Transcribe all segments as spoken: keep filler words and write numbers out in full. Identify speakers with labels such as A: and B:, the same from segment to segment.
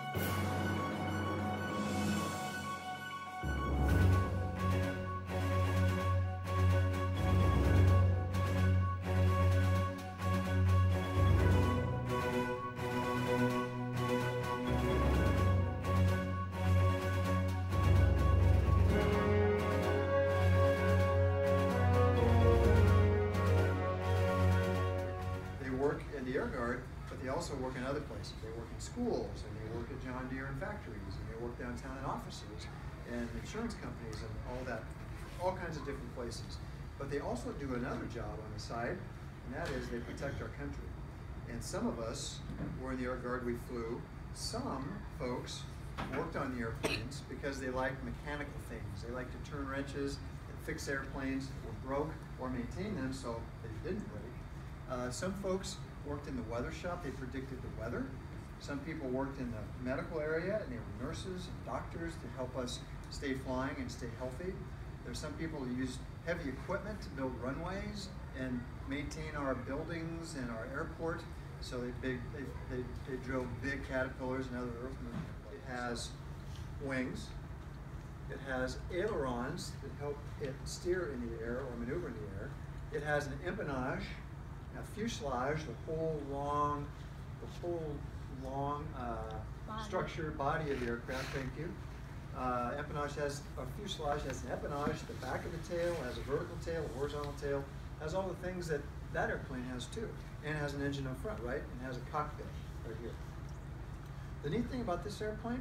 A: But they also work in other places. They work in schools, and they work at John Deere and factories, and they work downtown in offices, and insurance companies, and all that, all kinds of different places. But they also do another job on the side, and that is they protect our country. And some of us were in the Air Guard, we flew. Some folks worked on the airplanes because they like mechanical things. They like to turn wrenches and fix airplanes that were broke or maintain them so they didn't break. Uh, some folks worked in the weather shop. They predicted the weather. Some people worked in the medical area, and they were nurses and doctors to help us stay flying and stay healthy. There's some people who use heavy equipment to build runways and maintain our buildings and our airport. So they, big, they, they, they drove big Caterpillars and other earth movement. It has wings. It has ailerons that help it steer in the air or maneuver in the air. It has an empennage, a fuselage, the whole long, the whole long uh, body. structure, body of the aircraft. Thank you. Uh, empennage has a fuselage, has an empennage, the back of the tail, has a vertical tail, a horizontal tail, has all the things that that airplane has too. And it has an engine up front, right? And has a cockpit right here. The neat thing about this airplane,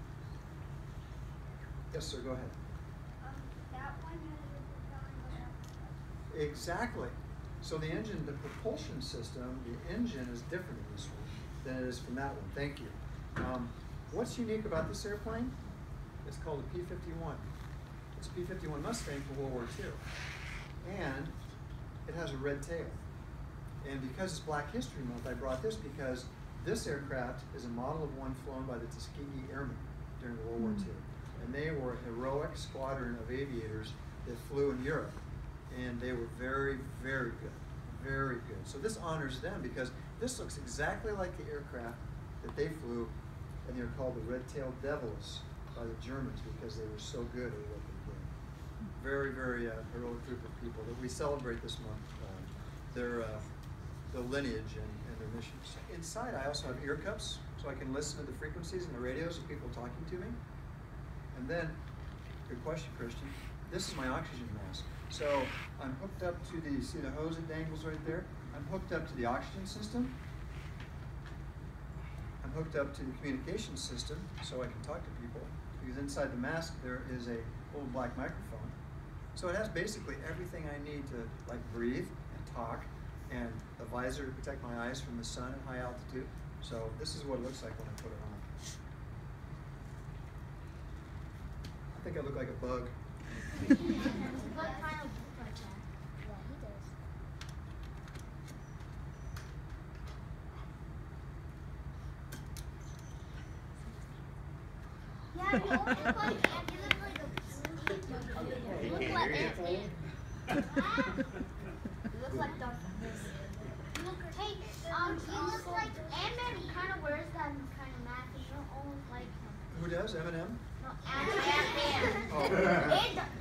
A: yes sir, go ahead.
B: Um, that one has a propellant.
A: Exactly. So the engine, the propulsion system, the engine is different in this one than it is from that one. Thank you. Um, what's unique about this airplane? It's called a P fifty-one. It's a P fifty-one Mustang for World War Two. And it has a red tail. And because it's Black History Month, I brought this because this aircraft is a model of one flown by the Tuskegee Airmen during World War Two. And they were a heroic squadron of aviators that flew in Europe. And they were very, very good, very good. So this honors them because this looks exactly like the aircraft that they flew, and they were called the Red-Tailed Devils by the Germans because they were so good at what they did. Very, very uh, heroic group of people that we celebrate this month, uh, their, uh, their lineage and, and their missions. Inside I also have ear cups, so I can listen to the frequencies and the radios of people talking to me. And then, good question, Christian, this is my oxygen mask. So I'm hooked up to the, see the hose that dangles right there? I'm hooked up to the oxygen system. I'm hooked up to the communication system so I can talk to people. Because inside the mask there is a little black microphone. So it has basically everything I need to like breathe and talk, and a visor to protect my eyes from the sun at high altitude. So this is what it looks like when I put it on. I think I look like a bug.
B: What kind of book like that? Yeah, he does. Yeah, you look like you look like a you look like Ant-Man. You look like Darth Vader. Look, hey, um, he looks like Ant-Man. He kind of wears that kind of mask. You don't almost like him.
A: Who does? Eminem?
B: No, Ant-Man.
A: Oh.
B: And